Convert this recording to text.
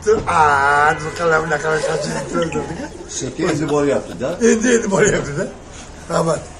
yaptı. Bu kalemle kalemle kaçırdı. Seki endi boryapti da. Endi boryapti da. Rahmat.